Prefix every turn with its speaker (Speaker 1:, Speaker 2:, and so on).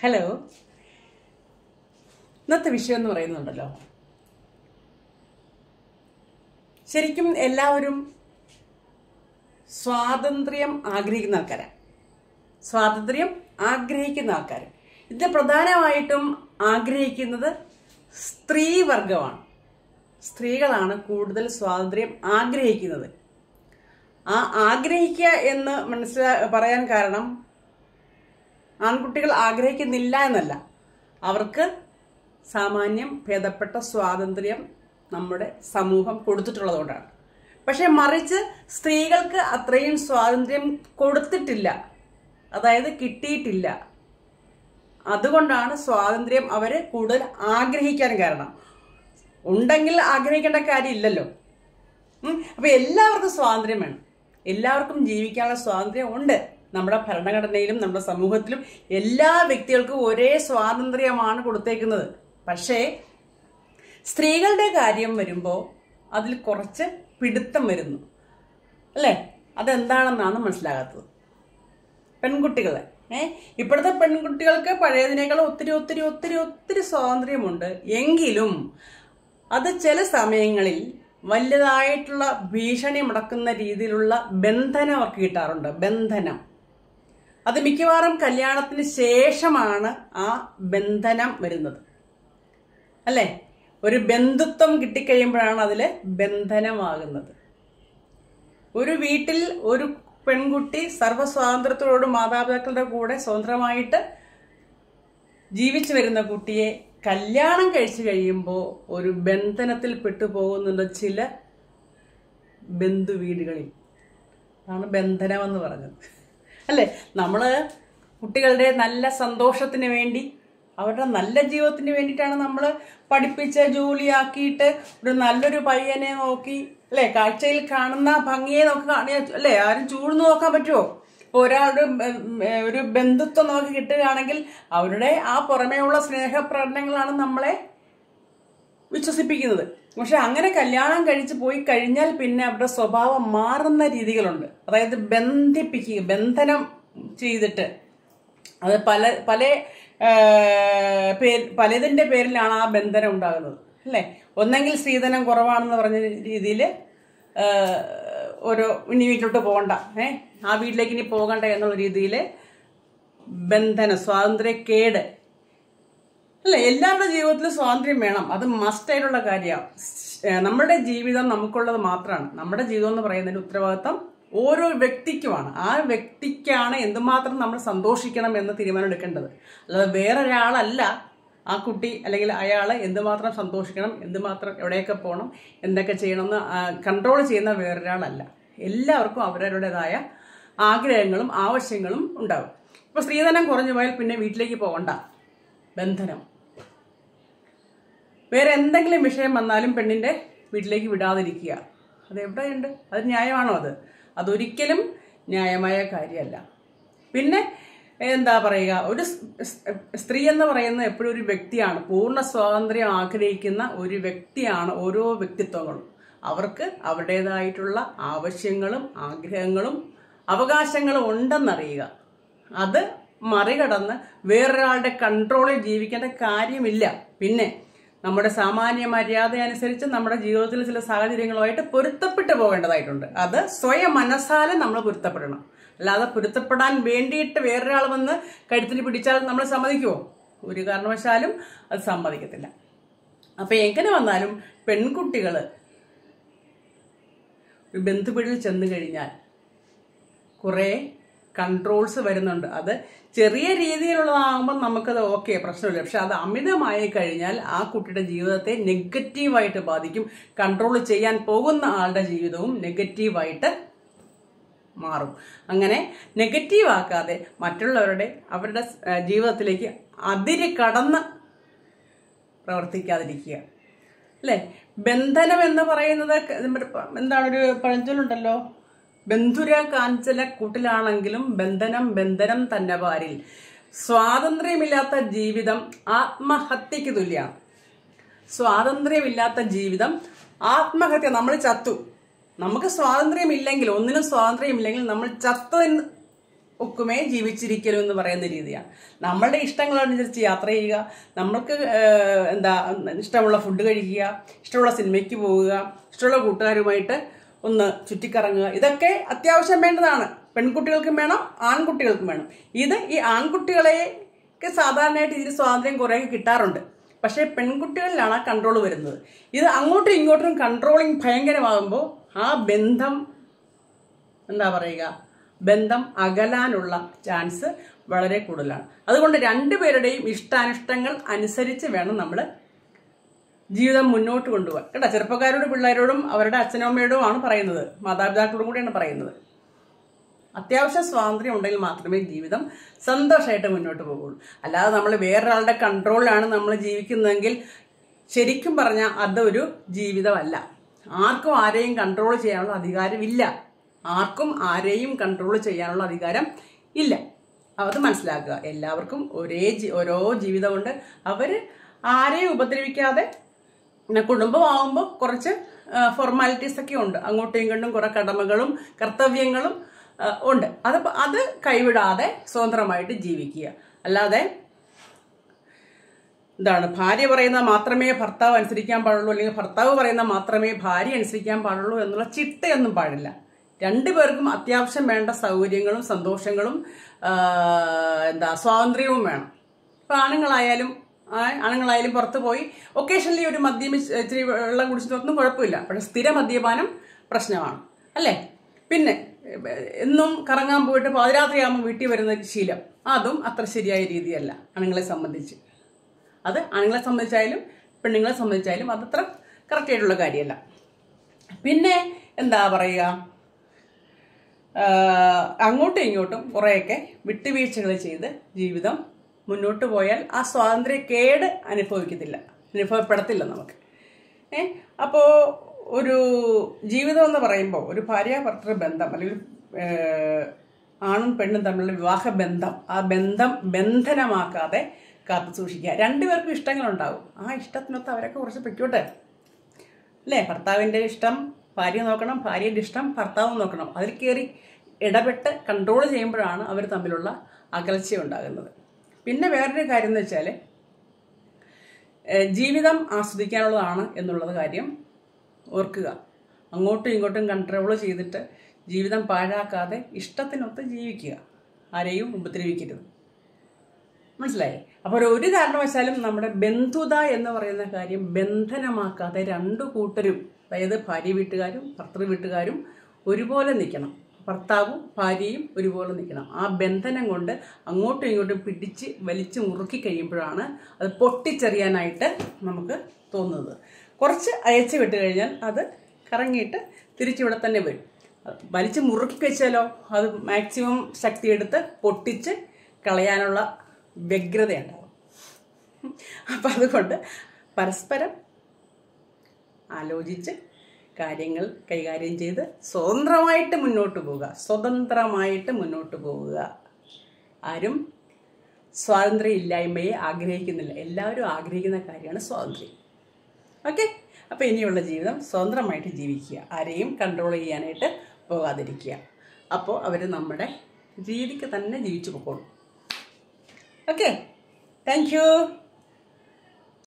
Speaker 1: Hello. ഇന്നത്തെ വിഷയം എന്ന് പറയുന്നുണ്ടല്ലോ, ശരിക്കും എല്ലാവരും സ്വാതന്ത്ര്യം ആഗ്രഹിക്കുന്ന ആൾക്കാരാണ്. ഇത് പ്രധാനമായിട്ടും ആഗ്രഹിക്കുന്നത് സ്ത്രീവർഗമാണ്. സ്ത്രീകളാണ് കൂടുതൽ സ്വാതന്ത്ര്യം ആഗ്രഹിക്കുന്നത്. ആ ആഗ്രഹിക്കുക എന്ന് പറയാൻ കാരണം ആൺകുട്ടികൾ ആഗ്രഹിക്കുന്നില്ല എന്നല്ല, അവർക്ക് സാമാന്യം ഭേദപ്പെട്ട സ്വാതന്ത്ര്യം നമ്മുടെ സമൂഹം കൊടുത്തിട്ടുള്ളതുകൊണ്ടാണ്. പക്ഷെ മറിച്ച് സ്ത്രീകൾക്ക് അത്രയും സ്വാതന്ത്ര്യം കൊടുത്തിട്ടില്ല, അതായത് കിട്ടിയിട്ടില്ല. അതുകൊണ്ടാണ് സ്വാതന്ത്ര്യം അവര് കൂടുതൽ ആഗ്രഹിക്കാൻ കാരണം. ഉണ്ടെങ്കിൽ ആഗ്രഹിക്കേണ്ട കാര്യമില്ലല്ലോ. അപ്പൊ എല്ലാവർക്കും സ്വാതന്ത്ര്യം വേണം, എല്ലാവർക്കും ജീവിക്കാനുള്ള സ്വാതന്ത്ര്യം ഉണ്ട്. നമ്മുടെ ഭരണഘടനയിലും നമ്മുടെ സമൂഹത്തിലും എല്ലാ വ്യക്തികൾക്കും ഒരേ സ്വാതന്ത്ര്യമാണ് കൊടുത്തേക്കുന്നത്. പക്ഷേ സ്ത്രീകളുടെ കാര്യം വരുമ്പോൾ അതിൽ കുറച്ച് പിടുത്തം വരുന്നു, അല്ലേ? അതെന്താണെന്നാണ് മനസ്സിലാകാത്തത്. പെൺകുട്ടികളെ ഇപ്പോഴത്തെ പെൺകുട്ടികൾക്ക് പഴയതിനേക്കാൾ ഒത്തിരി ഒത്തിരി ഒത്തിരി ഒത്തിരി സ്വാതന്ത്ര്യമുണ്ട്. എങ്കിലും അത് ചില സമയങ്ങളിൽ വലുതായിട്ടുള്ള ഭീഷണി മുടക്കുന്ന രീതിയിലുള്ള ബന്ധനം അവർക്ക് കിട്ടാറുണ്ട്. ബന്ധനം അത് മിക്കവാറും കല്യാണത്തിന് ശേഷമാണ് ആ ബന്ധനം വരുന്നത്, അല്ലേ? ഒരു ബന്ധുത്വം കിട്ടിക്കഴിയുമ്പോഴാണ് അതില് ബന്ധനമാകുന്നത്. ഒരു വീട്ടിൽ ഒരു പെൺകുട്ടി സർവ്വസ്വാതന്ത്ര്യത്തോട് മാതാപിതാക്കളുടെ കൂടെ സ്വതന്ത്രമായിട്ട് ജീവിച്ചു വരുന്ന കുട്ടിയെ കല്യാണം കഴിച്ചു കഴിയുമ്പോൾ ഒരു ബന്ധനത്തിൽ പെട്ടുപോകുന്നുണ്ട് ചില ബന്ധുവീടുകളിൽ. അതാണ് ബന്ധനം എന്ന് പറഞ്ഞത്, അല്ലേ? നമ്മള് കുട്ടികളുടെ നല്ല സന്തോഷത്തിന് വേണ്ടി, അവരുടെ നല്ല ജീവിതത്തിന് വേണ്ടിയിട്ടാണ് നമ്മൾ പഠിപ്പിച്ച് ജോലിയാക്കിയിട്ട് ഒരു നല്ലൊരു പയ്യനെ നോക്കി, അല്ലെ, കാഴ്ചയിൽ കാണുന്ന ഭംഗിയെ നോക്കി അല്ലേ, ആരും ചൂഴ്ന്നു നോക്കാൻ പറ്റുമോ? ഒരാളുടെ ഒരു ബന്ധുത്വം നോക്കി കിട്ടുകയാണെങ്കിൽ അവരുടെ ആ പുറമേയുള്ള സ്നേഹപ്രകടനങ്ങളാണ് നമ്മളെ വിശ്വസിപ്പിക്കുന്നത്. പക്ഷെ അങ്ങനെ കല്യാണം കഴിച്ച് പോയി കഴിഞ്ഞാൽ പിന്നെ അവരുടെ സ്വഭാവം മാറുന്ന രീതികളുണ്ട്. അതായത് ബന്ധനം ചെയ്തിട്ട് അത് പലതിന്റെ പേരിലാണ് ആ ബന്ധനം ഉണ്ടാകുന്നത്, അല്ലേ? ഒന്നെങ്കിൽ സ്ത്രീധനം കുറവാണെന്ന് പറഞ്ഞ രീതിയിൽ ഒരു ഇനി വീട്ടിലോട്ട് പോകണ്ട, ആ വീട്ടിലേക്ക് ഇനി പോകണ്ട എന്നുള്ള രീതിയിൽ ബന്ധനം, സ്വാതന്ത്ര്യക്കേട്, അല്ലെ? എല്ലാവരുടെ ജീവിതത്തിലും സ്വാതന്ത്ര്യം വേണം, അത് മസ്റ്റായിട്ടുള്ള കാര്യമാണ്. നമ്മുടെ ജീവിതം നമുക്കുള്ളത് മാത്രമാണ്. നമ്മുടെ ജീവിതം എന്ന് പറയുന്നതിന്റെ ഉത്തരവാദിത്തം ഓരോ വ്യക്തിക്കുമാണ്. ആ വ്യക്തിക്കാണ് എന്തുമാത്രം നമ്മൾ സന്തോഷിക്കണം എന്ന് തീരുമാനം എടുക്കേണ്ടത്. അല്ലാതെ വേറൊരാളല്ല ആ കുട്ടി അല്ലെങ്കിൽ അയാള് എന്തുമാത്രം സന്തോഷിക്കണം, എന്തുമാത്രം എവിടെയൊക്കെ പോകണം, എന്തൊക്കെ ചെയ്യണമെന്ന് കൺട്രോൾ ചെയ്യുന്ന വേറൊരാളല്ല. എല്ലാവർക്കും അവരവരുടേതായ ആഗ്രഹങ്ങളും ആവശ്യങ്ങളും ഉണ്ടാകും. ഇപ്പൊ സ്ത്രീധനം കുറഞ്ഞു പോയാൽ പിന്നെ വീട്ടിലേക്ക് പോകണ്ട, ബന്ധനം. വേറെ എന്തെങ്കിലും വിഷയം വന്നാലും പെണ്ണിന്റെ വീട്ടിലേക്ക് വിടാതിരിക്കുക, അതെവിടെയുണ്ട്? അത് ന്യായമാണോ? അതൊരിക്കലും ന്യായമായ കാര്യമല്ല. പിന്നെ എന്താ പറയുക, ഒരു സ്ത്രീ എന്ന് പറയുന്നത് എപ്പോഴും ഒരു വ്യക്തിയാണ്, പൂർണ്ണ സ്വാതന്ത്ര്യം ആഗ്രഹിക്കുന്ന ഒരു വ്യക്തിയാണ്. ഓരോ വ്യക്തിത്വങ്ങളും അവർക്ക് അവരുടേതായിട്ടുള്ള ആവശ്യങ്ങളും ആഗ്രഹങ്ങളും അവകാശങ്ങളും ഉണ്ടെന്നറിയുക. അത് മറികടന്ന് വേറൊരാളുടെ കൺട്രോളിൽ ജീവിക്കേണ്ട കാര്യമില്ല. പിന്നെ നമ്മുടെ സാമാന്യ മര്യാദ അനുസരിച്ച് നമ്മുടെ ജീവിതത്തിൽ ചില സാഹചര്യങ്ങളുമായിട്ട് പൊരുത്തപ്പെട്ടു പോകേണ്ടതായിട്ടുണ്ട്. അത് സ്വയം മനസ്സാലെ നമ്മൾ പൊരുത്തപ്പെടണം. അല്ലാതെ പൊരുത്തപ്പെടാൻ വേണ്ടിയിട്ട് വേറൊരാൾ വന്ന് കഴുത്തിന് പിടിച്ചാൽ നമ്മൾ സമ്മതിക്കുമോ? ഒരു കാരണവശാലും അത് സമ്മതിക്കത്തില്ല. അപ്പൊ എങ്ങനെ വന്നാലും പെൺകുട്ടികള് ഒരു ബന്ധുവീട്ടിൽ ചെന്ന് കഴിഞ്ഞാൽ കുറെ കൺട്രോൾസ് വരുന്നുണ്ട്. അത് ചെറിയ രീതിയിലുള്ളതാകുമ്പോൾ നമുക്കത് ഓക്കെ, പ്രശ്നമില്ല. പക്ഷെ അത് അമിതമായി കഴിഞ്ഞാൽ ആ കുട്ടിയുടെ ജീവിതത്തെ നെഗറ്റീവായിട്ട് ബാധിക്കും. കൺട്രോൾ ചെയ്യാൻ പോകുന്ന ആളുടെ ജീവിതവും നെഗറ്റീവായിട്ട് മാറും. അങ്ങനെ നെഗറ്റീവ് ആക്കാതെ മറ്റുള്ളവരുടെ അവരുടെ ജീവിതത്തിലേക്ക് അതിര് കടന്ന് പ്രവർത്തിക്കാതിരിക്കുക, അല്ലേ? ബന്ധനം എന്ന് പറയുന്നത് എന്താണ്? ഒരു പഴഞ്ചൊല്ലുണ്ടല്ലോ, ബന്ധുര കാഞ്ചല കൂട്ടിലാണെങ്കിലും ബന്ധനം ബന്ധനം തന്നെ പാരിൽ. സ്വാതന്ത്ര്യമില്ലാത്ത ജീവിതം ആത്മഹത്യക്ക് തുല്യമാണ്. സ്വാതന്ത്ര്യമില്ലാത്ത ജീവിതം ആത്മഹത്യ. നമ്മൾ ചത്തു. നമുക്ക് സ്വാതന്ത്ര്യമില്ലെങ്കിൽ, ഒന്നിനും സ്വാതന്ത്ര്യമില്ലെങ്കിൽ നമ്മൾ ചത്തതിന് ഒക്കുമേ ജീവിച്ചിരിക്കലും എന്ന് പറയുന്ന രീതിയാണ്. നമ്മളുടെ ഇഷ്ടങ്ങളനുസരിച്ച് യാത്ര ചെയ്യുക, നമ്മൾക്ക് ഇഷ്ടമുള്ള ഫുഡ് കഴിക്കുക, ഇഷ്ടമുള്ള സിനിമയ്ക്ക് പോവുക, ഇഷ്ടമുള്ള കൂട്ടുകാരുമായിട്ട് ഒന്ന് ചുറ്റിക്കറങ്ങുക, ഇതൊക്കെ അത്യാവശ്യം വേണ്ടതാണ്. പെൺകുട്ടികൾക്കും വേണം, ആൺകുട്ടികൾക്കും വേണം. ഇത് ഈ ആൺകുട്ടികളെയൊക്കെ സാധാരണയായിട്ട് ഇതിന് സ്വാതന്ത്ര്യം കുറേയൊക്കെ കിട്ടാറുണ്ട്. പക്ഷേ പെൺകുട്ടികളിലാണ് ആ കൺട്രോൾ വരുന്നത്. ഇത് അങ്ങോട്ടും ഇങ്ങോട്ടും കൺട്രോളിങ് ഭയങ്കരമാകുമ്പോൾ ആ ബന്ധം ബന്ധം അകലാനുള്ള ചാൻസ് വളരെ കൂടുതലാണ്. അതുകൊണ്ട് രണ്ടുപേരുടെയും ഇഷ്ടാനിഷ്ടങ്ങൾ അനുസരിച്ച് വേണം നമ്മൾ ജീവിതം മുന്നോട്ട് കൊണ്ടുപോകാൻ കേട്ടോ. ചെറുപ്പക്കാരോടും പിള്ളേരോടും അവരുടെ അച്ഛനും അമ്മയോടും ആണ് പറയുന്നത്, മാതാപിതാക്കളോടും കൂടിയാണ് പറയുന്നത്. അത്യാവശ്യം സ്വാതന്ത്ര്യം ഉണ്ടെങ്കിൽ മാത്രമേ ജീവിതം സന്തോഷമായിട്ട് മുന്നോട്ട് പോകുള്ളൂ. അല്ലാതെ നമ്മൾ വേറൊരാളുടെ കൺട്രോളിലാണ് നമ്മൾ ജീവിക്കുന്നതെങ്കിൽ ശരിക്കും പറഞ്ഞാൽ അതൊരു ജീവിതമല്ല. ആർക്കും ആരെയും കൺട്രോൾ ചെയ്യാനുള്ള അധികാരമില്ല. ഇല്ല. അത് മനസ്സിലാക്കുക. എല്ലാവർക്കും ഓരോ ജീവിതമുണ്ട്. അവർ ആരെയും ഉപദ്രവിക്കാതെ, കുടുംബമാകുമ്പോൾ കുറച്ച് ഫോർമാലിറ്റീസ് ഒക്കെ ഉണ്ട്, അങ്ങോട്ടും ഇങ്ങോട്ടും കുറെ കടമകളും കർത്തവ്യങ്ങളും ഉണ്ട്. അത് കൈവിടാതെ സ്വതന്ത്രമായിട്ട് ജീവിക്കുക. അല്ലാതെ ഭാര്യ പറയുന്ന മാത്രമേ ഭർത്താവ് അനുസരിക്കാൻ പാടുള്ളൂ, അല്ലെങ്കിൽ ഭർത്താവ് പറയുന്ന മാത്രമേ ഭാര്യ അനുസരിക്കാൻ പാടുള്ളൂ എന്നുള്ള ചിട്ടയൊന്നും പാടില്ല. രണ്ടുപേർക്കും അത്യാവശ്യം വേണ്ട സൗകര്യങ്ങളും സന്തോഷങ്ങളും സ്വാതന്ത്ര്യവും വേണം. ഇപ്പം ആണുങ്ങളായാലും പുറത്ത് പോയി ഒക്കേഷണലി ഒരു മദ്യം ഇച്ചിരി വെള്ളം കുടിച്ചിട്ടൊന്നും കുഴപ്പമില്ല. പക്ഷെ സ്ഥിര മദ്യപാനം പ്രശ്നമാണ്, അല്ലേ? പിന്നെ എന്നും കറങ്ങാൻ പോയിട്ട് പാതിരാത്രിയാകുമ്പോൾ വീട്ടിൽ വരുന്ന ശീലം, അതും അത്ര ശരിയായ രീതിയല്ല ആണുങ്ങളെ സംബന്ധിച്ച്. അത് ആണുങ്ങളെ സംബന്ധിച്ചായാലും പെണ്ണുങ്ങളെ സംബന്ധിച്ചായാലും അതത്ര കറക്റ്റായിട്ടുള്ള കാര്യമല്ല. പിന്നെ അങ്ങോട്ടും ഇങ്ങോട്ടും കുറേയൊക്കെ വിട്ടുവീഴ്ചകൾ ചെയ്ത് ജീവിതം മുന്നോട്ട് പോയാൽ ആ സ്വാതന്ത്ര്യക്കേട് അനുഭവപ്പെടത്തില്ല നമുക്ക്. അപ്പോൾ ഒരു ജീവിതം എന്ന് പറയുമ്പോൾ ഒരു ഭാര്യ ഭർത്തൃ ബന്ധം, അല്ലെങ്കിൽ ആണും പെണ്ണും തമ്മിലുള്ള വിവാഹ ബന്ധം, ആ ബന്ധനമാക്കാതെ കാത്തു സൂക്ഷിക്കുക. രണ്ടുപേർക്കും ഇഷ്ടങ്ങളുണ്ടാവും. ആ ഇഷ്ടത്തിനൊത്ത് അവരൊക്കെ കുറച്ച് പൊയ്ക്കോട്ടെ, അല്ലേ? ഭർത്താവിൻ്റെ ഇഷ്ടം ഭാര്യ നോക്കണം, ഭാര്യയുടെ ഇഷ്ടം ഭർത്താവ് നോക്കണം. അതിൽ കയറി ഇടപെട്ട് കൺട്രോൾ ചെയ്യുമ്പോഴാണ് അവർ തമ്മിലുള്ള അകൽച്ച ഉണ്ടാകുന്നത്. പിന്നെ വേറൊരു കാര്യം എന്ന് വെച്ചാൽ, ജീവിതം ആസ്വദിക്കാനുള്ളതാണ് എന്നുള്ളത് കാര്യം ഓർക്കുക. അങ്ങോട്ടും ഇങ്ങോട്ടും കൺട്രോൾ ചെയ്തിട്ട് ജീവിതം പാഴാക്കാതെ ഇഷ്ടത്തിനൊത്ത് ജീവിക്കുക. ആരെയും ഉപദ്രവിക്കരുത്. മനസ്സിലായി? അപ്പോൾ ഒരു കാരണവശാലും നമ്മുടെ ബന്ധുത എന്ന് പറയുന്ന കാര്യം ബന്ധനമാക്കാതെ രണ്ടു കൂട്ടരും, അതായത് ഭാര്യ വീട്ടുകാരും ഭർത്തൃ വീട്ടുകാരും ഒരുപോലെ നിൽക്കണം. ഭർത്താവും ഭാര്യയും ഒരുപോലെ നിൽക്കണം. ആ ബന്ധനം കൊണ്ട് അങ്ങോട്ടും ഇങ്ങോട്ടും പിടിച്ച് വലിച്ച് മുറുക്കി കഴിയുമ്പോഴാണ് അത് പൊട്ടിച്ചെറിയാനായിട്ട് നമുക്ക് തോന്നുന്നത്. കുറച്ച് അയച്ചു വിട്ട് കഴിഞ്ഞാൽ അത് കറങ്ങിയിട്ട് തിരിച്ചിവിടെ തന്നെ വരും. വലിച്ച് മുറുക്കി വെച്ചാലോ അത് മാക്സിമം ശക്തിയെടുത്ത് പൊട്ടിച്ച് കളയാനുള്ള വ്യഗ്രതയുണ്ടാവും. അപ്പം അതുകൊണ്ട് പരസ്പരം ആലോചിച്ച് കാര്യങ്ങൾ കൈകാര്യം ചെയ്ത് സ്വതന്ത്രമായിട്ട് മുന്നോട്ട് പോവുക. ആരും സ്വാതന്ത്ര്യം ഇല്ലായ്മയെ ആഗ്രഹിക്കുന്നില്ല. എല്ലാവരും ആഗ്രഹിക്കുന്ന കാര്യമാണ് സ്വാതന്ത്ര്യം. ഓക്കെ? അപ്പോൾ ഇനിയുള്ള ജീവിതം സ്വതന്ത്രമായിട്ട് ജീവിക്കുക. ആരെയും കൺട്രോൾ ചെയ്യാനായിട്ട് പോകാതിരിക്കുക. അപ്പോൾ അവർ നമ്മുടെ രീതിക്ക് തന്നെ ജീവിച്ചു പോയിക്കോളും. ഓക്കെ? Thank U.